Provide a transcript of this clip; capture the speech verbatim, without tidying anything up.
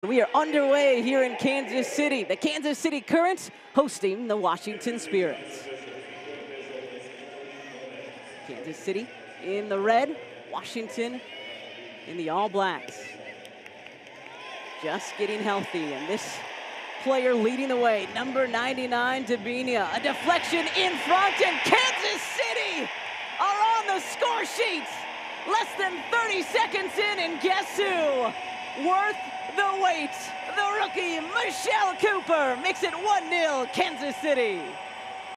We are underway here in Kansas City. The Kansas City Currents hosting the Washington Spirits. Kansas City in the red, Washington in the all blacks. Just getting healthy, and this player leading the way, number ninety-nine, Debinha. A deflection in front, and Kansas City are on the score sheet. Less than thirty seconds in, and guess who? Worth the wait. The rookie, Michelle Cooper, makes it one nil Kansas City.